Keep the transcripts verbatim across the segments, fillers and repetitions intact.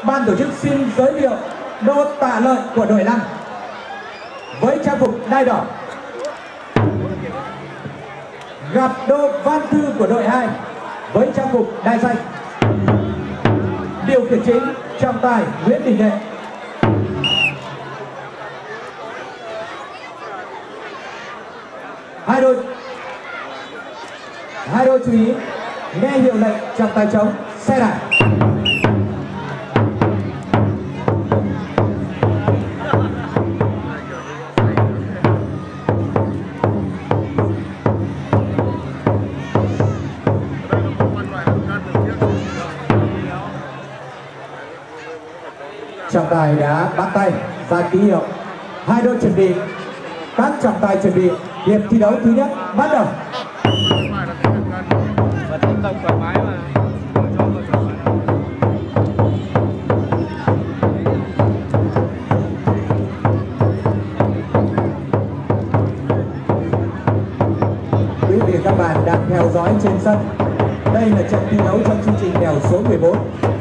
ban tổ chức xin giới thiệu đô Tạ Lợi của đội năm với trang phục đai đỏ, gặp đô Văn Thư của đội hai với trang phục đai xanh. Điều khiển chính trọng tài Nguyễn Đình Nghệ. Hai đôi hai đôi chú ý nghe hiệu lệnh trọng tài trống xe đạp. Trọng tài đã bắt tay ra ký hiệu. Hai đôi chuẩn bị. Các trọng tài chuẩn bị. Hiệp thi đấu thứ nhất bắt đầu. Quý vị các bạn đang theo dõi trên sân. Đây là trận thi đấu trong chương trình kèo số mười bốn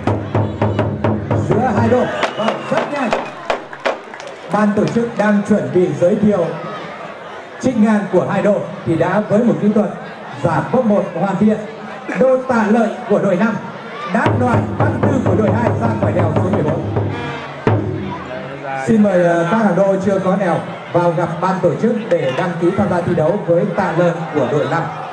giữa hai đội. Vâng, rất nhanh. Ban tổ chức đang chuẩn bị giới thiệu trích ngang của hai đội thì đã với một kỹ thuật giảm bốc một hoàn thiện. Đô Tạ Lợi của đội năm đáp đoạt Văn Thư của đội hai ra khỏi đèo số mười bốn. Xin mời các hàng đô chưa có đèo vào gặp ban tổ chức để đăng ký tham gia thi đấu với Tạ Lợi của đội năm.